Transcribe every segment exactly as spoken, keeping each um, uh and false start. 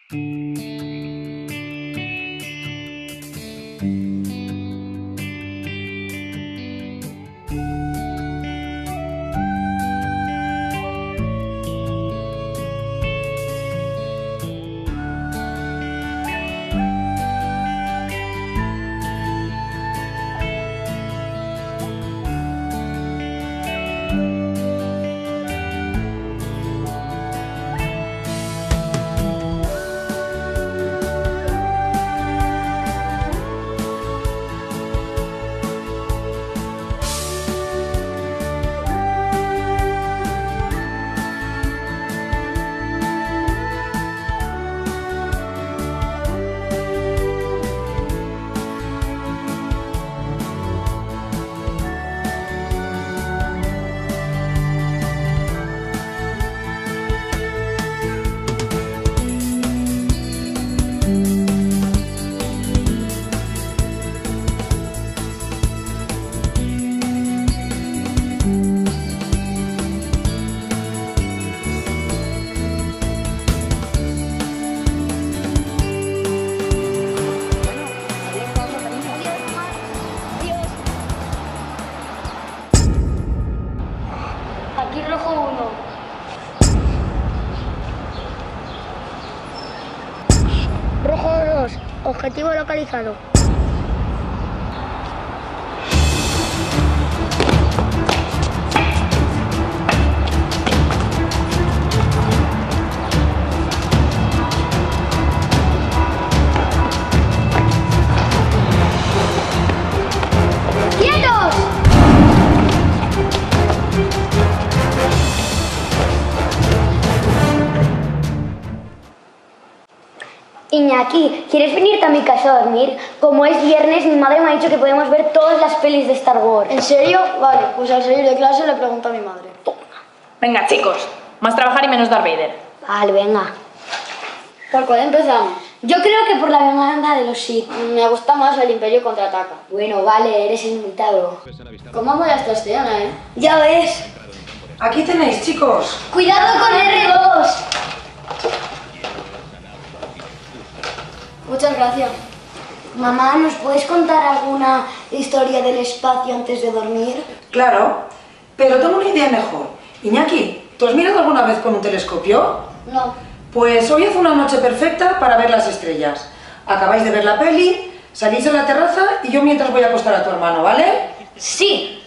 Aquí rojo uno. Rojo dos. Objetivo localizado. Iñaki, ¿quieres venirte a mi casa a dormir? Como es viernes, mi madre me ha dicho que podemos ver todas las pelis de Star Wars. ¿En serio? Vale, pues al salir de clase le pregunto a mi madre. Venga, chicos, más trabajar y menos Darth Vader. Vale, venga. ¿Por cuál empezamos? Yo creo que por la venganza de los Sith. Me gusta más el Imperio Contraataca. Bueno, vale, eres el invitado. ¿Cómo mola esta escena, eh? Ya ves. Aquí tenéis, chicos. ¡Cuidado con erre dos! Muchas gracias. Mamá, ¿nos puedes contar alguna historia del espacio antes de dormir? Claro, pero tengo una idea mejor. Iñaki, ¿tú has mirado alguna vez con un telescopio? No. Pues hoy es una noche perfecta para ver las estrellas. Acabáis de ver la peli, salís a la terraza y yo mientras voy a acostar a tu hermano, ¿vale? ¡Sí!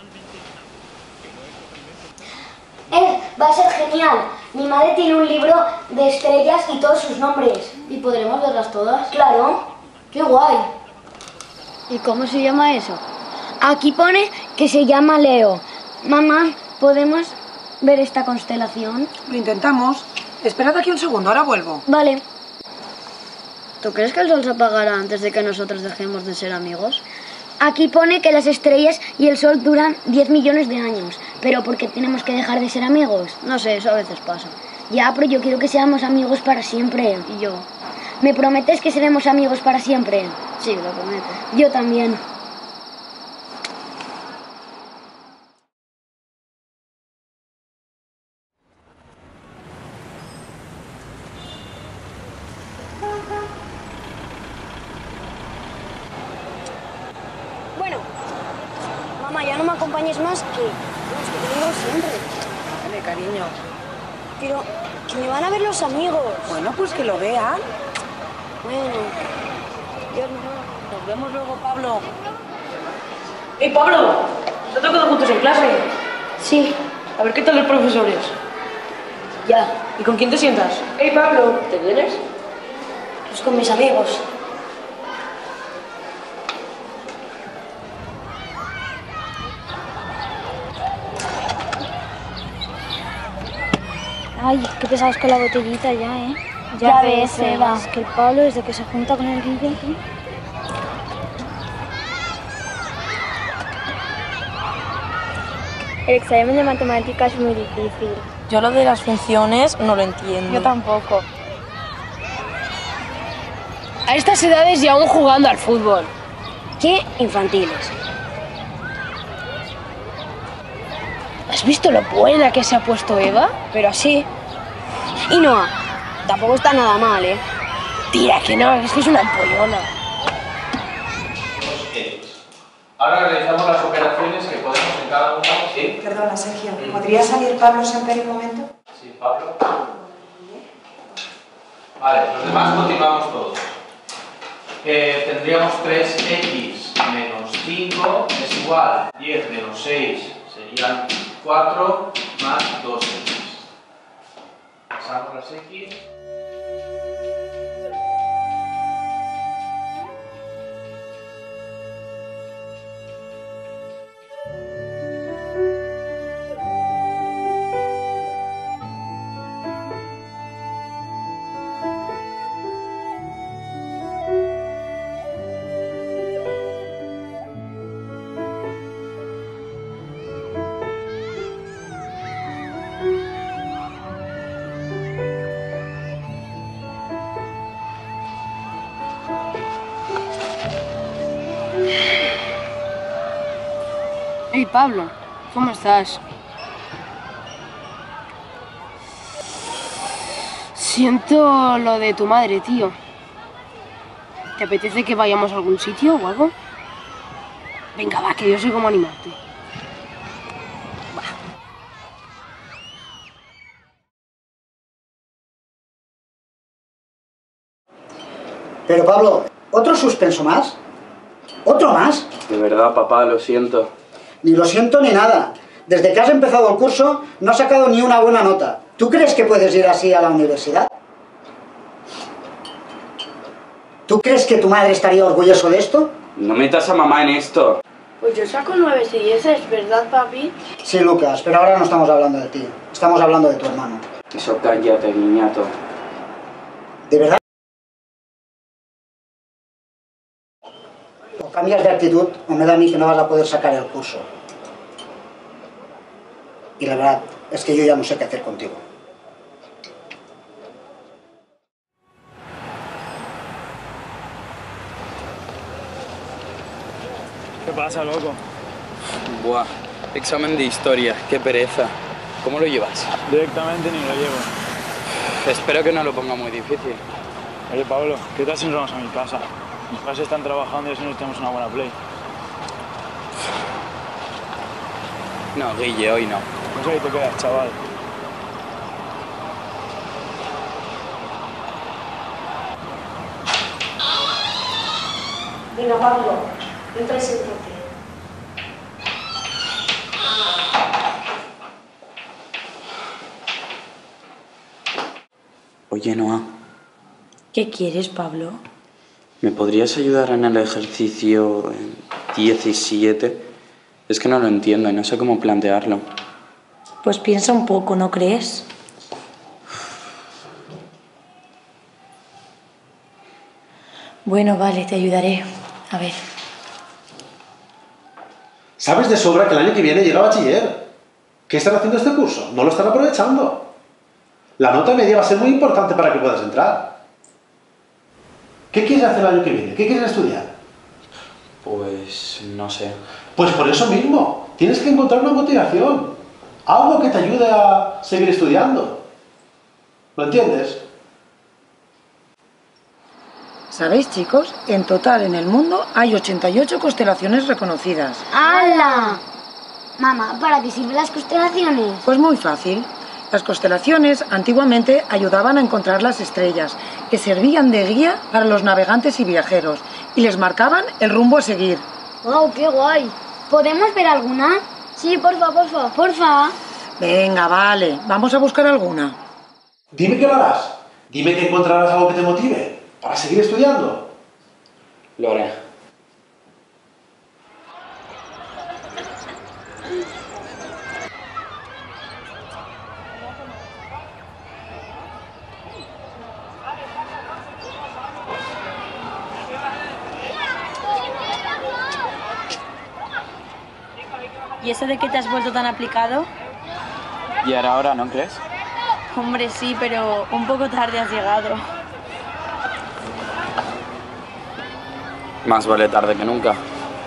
Eh, va a ser genial. Mi madre tiene un libro de estrellas y todos sus nombres. ¿Y podremos verlas todas? Claro. ¡Qué guay! ¿Y cómo se llama eso? Aquí pone que se llama Leo. Mamá, ¿podemos ver esta constelación? Lo intentamos. Esperad aquí un segundo, ahora vuelvo. Vale. ¿Tú crees que el sol se apagará antes de que nosotros dejemos de ser amigos? Aquí pone que las estrellas y el sol duran diez millones de años. ¿Pero por qué tenemos que dejar de ser amigos? No sé, eso a veces pasa. Ya, pero yo quiero que seamos amigos para siempre. ¿Y yo? ¿Me prometes que seremos amigos para siempre? Sí, lo prometo. Yo también. Bueno, mamá, ya no me acompañes más, que, pues, que te digo siempre. Vale, cariño. Pero que me van a ver los amigos. Bueno, pues que lo vean. Bueno, Dios mío. Nos vemos luego, Pablo. ¡Ey, Pablo! ¿Nos ha tocado juntos en clase? Sí, A ver, ¿qué tal los profesores? ya. ¿Y con quién te sientas? ¡Ey, Pablo! ¿Te vienes? Pues con mis amigos. Ay, qué pesados con la botellita ya, ¿eh? Ya ves, Eva. Es que el Pablo, desde que se junta con el Guille, ¿eh? El examen de matemáticas es muy difícil. Yo lo de las funciones no lo entiendo. Yo tampoco. A estas edades y aún jugando al fútbol. Qué infantiles. ¿Has visto lo buena que se ha puesto Eva? Pero así. Y Noah, tampoco está nada mal, ¿eh? Mentira, que no, es que es una ampollona. Ahora realizamos las operaciones que podemos en cada uno. ¿Sí? Perdona, Sergio, ¿podría salir Pablo Semper un momento? Sí, Pablo. Vale, los demás continuamos todos. Eh, tendríamos tres equis menos cinco es igual a diez menos seis, serían cuatro más dos equis. Pasamos las equis. Hey Pablo, ¿cómo estás? Siento lo de tu madre, tío. ¿Te apetece que vayamos a algún sitio o algo? Venga, va, que yo sé cómo animarte. Va. Pero Pablo, ¿otro suspenso más? ¿Otro más? De verdad, papá, lo siento. Ni lo siento ni nada. Desde que has empezado el curso no has sacado ni una buena nota. ¿Tú crees que puedes ir así a la universidad? ¿Tú crees que tu madre estaría orgulloso de esto? No metas a mamá en esto. Pues yo saco nueve y ese es verdad, papi. Sí, Lucas, pero ahora no estamos hablando de ti. Estamos hablando de tu hermano. Eso cállate, niñato. ¿De verdad? O cambias de actitud o me da a mí que no vas a poder sacar el curso. Y la verdad es que yo ya no sé qué hacer contigo. ¿Qué pasa, loco? Buah, examen de historia, qué pereza. ¿Cómo lo llevas? Directamente ni lo llevo. Espero que no lo ponga muy difícil. Oye, Pablo, ¿qué tal si nos vamos a mi casa? Mis padres están trabajando y así nos tenemos una buena play. No, Guille, hoy no. No sé qué te quedas, chaval. Venga, Pablo, entra y siéntate. Oye, Noa, ¿Qué quieres, Pablo? ¿me podrías ayudar en el ejercicio diecisiete? Es que no lo entiendo y no sé cómo plantearlo. Pues piensa un poco, ¿no crees? Bueno, vale, te ayudaré. A ver. Sabes de sobra que el año que viene llega bachiller. ¿Qué están haciendo este curso? No lo están aprovechando. La nota media va a ser muy importante para que puedas entrar. ¿Qué quieres hacer el año que viene? ¿Qué quieres estudiar? Pues no sé. Pues por eso mismo, tienes que encontrar una motivación. Algo que te ayude a seguir estudiando. ¿Lo entiendes? ¿Sabéis, chicos? En total, en el mundo hay ochenta y ocho constelaciones reconocidas. ¡Hala! Mamá, ¿para qué sirven las constelaciones? Pues muy fácil. Las constelaciones antiguamente ayudaban a encontrar las estrellas, que servían de guía para los navegantes y viajeros, y les marcaban el rumbo a seguir. ¡Wow, qué guay! ¿Podemos ver alguna? Sí, porfa, porfa. Porfa. Venga, vale, vamos a buscar alguna. Dime qué lo harás. Dime que encontrarás algo que te motive para seguir estudiando. Lo haré. ¿Y eso de que te has vuelto tan aplicado? ¿Y ahora, ahora, no crees? Hombre, sí, pero un poco tarde has llegado. Más vale tarde que nunca.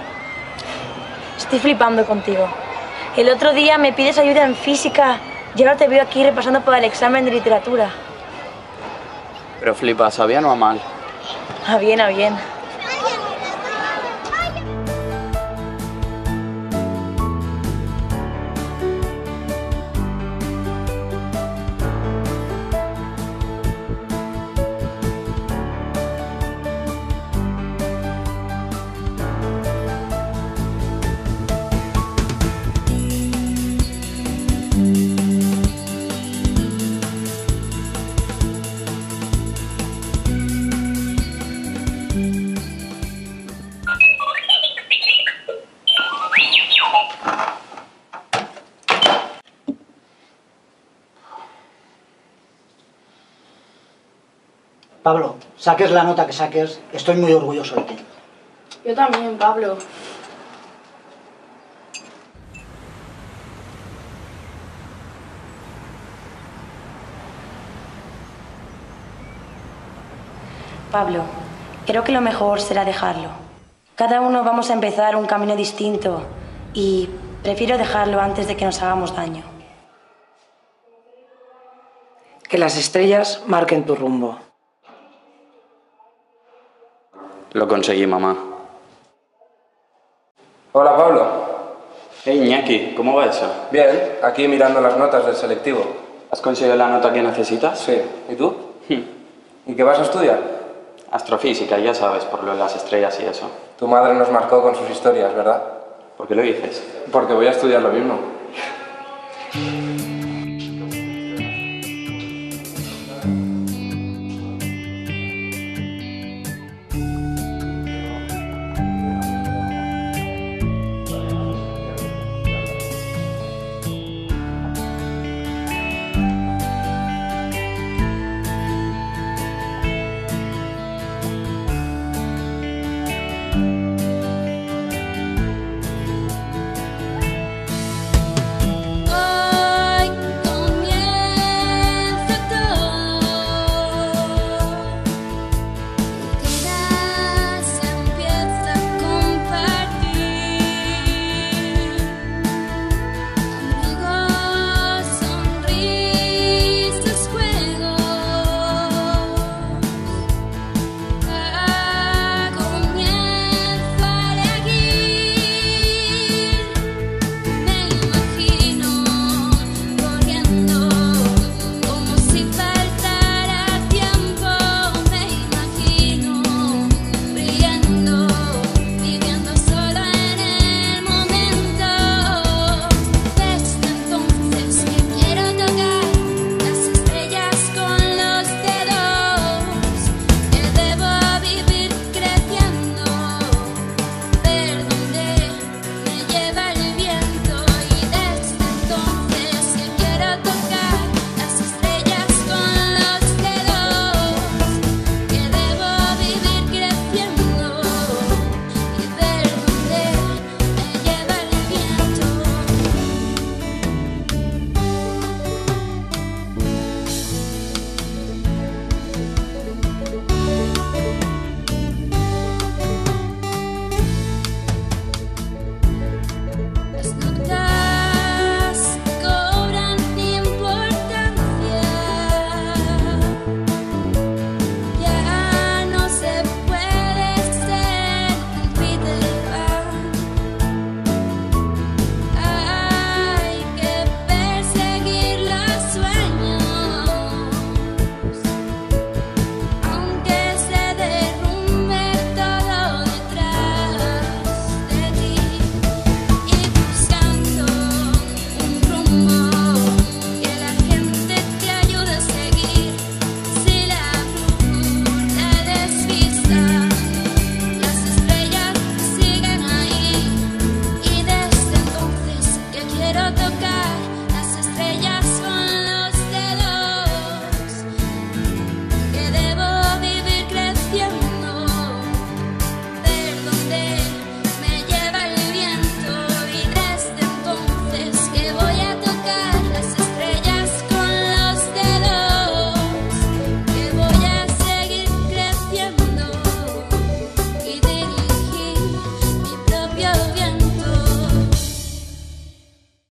Estoy flipando contigo. El otro día me pides ayuda en física y ahora te veo aquí repasando para el examen de literatura. Pero flipa, ¿sabía no a mal? A bien, a bien. Pablo, saques la nota que saques, estoy muy orgulloso de ti. Yo también, Pablo. Pablo, creo que lo mejor será dejarlo. Cada uno vamos a empezar un camino distinto y prefiero dejarlo antes de que nos hagamos daño. Que las estrellas marquen tu rumbo. Lo conseguí, mamá. Hola, Pablo. Hey, Iñaki, ¿cómo va eso? Bien, aquí mirando las notas del selectivo. ¿Has conseguido la nota que necesitas? Sí. ¿Y tú? Hmm. ¿Y qué vas a estudiar? Astrofísica, ya sabes, por lo de las estrellas y eso. Tu madre nos marcó con sus historias, ¿verdad? ¿Por qué lo dices? Porque voy a estudiar lo mismo. Yo